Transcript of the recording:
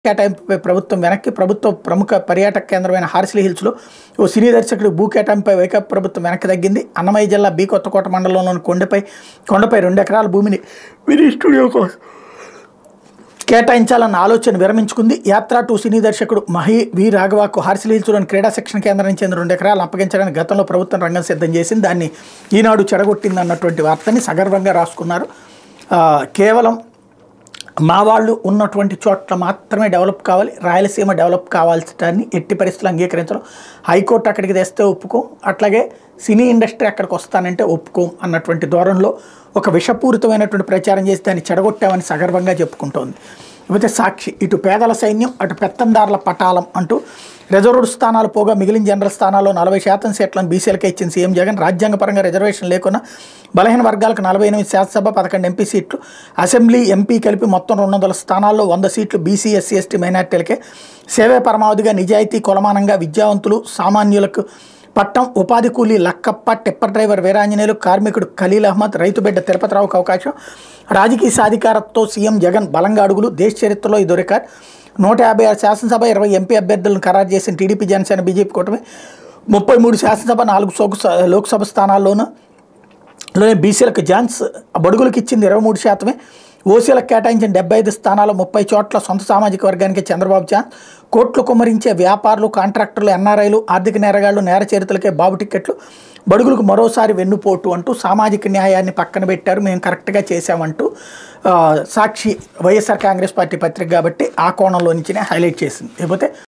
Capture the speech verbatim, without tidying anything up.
కేటాయింపుపై ప్రభుత్వం వెనక్కి ప్రభుత్వ ప్రముఖ పర్యాటక కేంద్రమైన హార్సిలీ హిల్స్లో ఓ సినీ దర్శకుడు భూ కేటాయింపుపై వైకాపా ప్రభుత్వం వెనక్కి తగ్గింది. అన్నమయ్య జిల్లా బి కొత్తకోట మండలంలోని కొండపై కొండపై రెండు ఎకరాల భూమిని విని స్టూడియో కోసం కేటాయించాలన్న ఆలోచన విరమించుకుంది. యాత్ర టూ సినీ దర్శకుడు మహి వి రాఘవాకు హార్సిలీ హిల్స్లోని క్రీడా శిక్షణ కేంద్రం చెందిన రెండు ఎకరాలను అప్పగించడానికి గతంలో ప్రభుత్వం రంగం సిద్ధం చేసింది. దాన్ని ఈనాడు చెడగొట్టింది అన్నటువంటి వార్తని సగర్వంగా రాసుకున్నారు. కేవలం మా వాళ్ళు ఉన్నటువంటి చోట్ల మాత్రమే డెవలప్ కావాలి, రాయలసీమ డెవలప్ కావాల్సిటాన్ని ఎట్టి పరిస్థితులు అంగీకరించడం. హైకోర్టు అక్కడికి తెస్తే ఒప్పుకోం, అట్లాగే సినీ ఇండస్ట్రీ అక్కడికి వస్తానంటే ఒప్పుకోం అన్నటువంటి ధోరణిలో ఒక విషపూరితమైనటువంటి ప్రచారం చేసి దాన్ని చెడగొట్టామని సగర్వంగా చెప్పుకుంటోంది. ఇకపోతే సాక్షి ఇటు పేదల సైన్యం అటు పెత్తందారుల పటాలం అంటూ రిజర్వ్డ్ స్థానాలు పోగా మిగిలిన జనరల్ స్థానాల్లో నలభై శాతం సీట్లను బీసీలకే ఇచ్చిన సీఎం జగన్. రాజ్యాంగపరంగా రిజర్వేషన్ లేకున్నా బలహీన వర్గాలకు నలభై ఎనిమిది శాసనసభ పదకొండు ఎంపీ సీట్లు, అసెంబ్లీ ఎంపీ కలిపి మొత్తం రెండు వందల స్థానాల్లో వంద సీట్లు బీసీ ఎస్సీ ఎస్టీ మైనార్టీలకే. సేవే పరమావధిగా నిజాయితీ కొలమానంగా విద్యావంతులు సామాన్యులకు పట్టం. ఉపాధి కూలీ లక్కప్ప, టిప్పర్ డ్రైవర్ వీరాంజనేయులు, కార్మికుడు ఖలీల్ అహ్మద్, రైతు బిడ్డ తిరుపతిరావుకు అవకాశం. రాజకీయ సాధికారతతో సీఎం జగన్ బలంగా అడుగులు. దేశ చరిత్రలో ఇది రికార్డ్. నూట యాభై ఆరు శాసనసభ ఇరవై ఎంపీ అభ్యర్థులను ఖరారు చేసిన టీడీపీ జనసేన బీజేపీ కూటమి. ముప్పై మూడు శాసనసభ నాలుగు సోకు లోక్సభ స్థానాల్లోనూ లోనే బీసీలకు ఛాన్స్, బడుగులకు ఇచ్చింది ఇరవై మూడు శాతమే. ఓసీలకు కేటాయించిన డెబ్బై ఐదు స్థానాలు ముప్పై చోట్ల సొంత సామాజిక వర్గానికి చంద్రబాబు ఛాన్స్. కోట్లు కుమ్మరించే వ్యాపారులు, కాంట్రాక్టర్లు, ఎన్ఆర్ఐలు, ఆర్థిక నేరగాళ్లు, నేర చరిత్రలకే బాబు టిక్కెట్లు. బడుగులకు మరోసారి వెన్నుపోటు అంటూ సామాజిక న్యాయాన్ని పక్కన పెట్టారు, మేము కరెక్ట్గా చేశామంటూ సాక్షి వైఎస్ఆర్ కాంగ్రెస్ పార్టీ పత్రిక కాబట్టి ఆ కోణంలో నుంచినే హైలైట్ చేసింది. లేకపోతే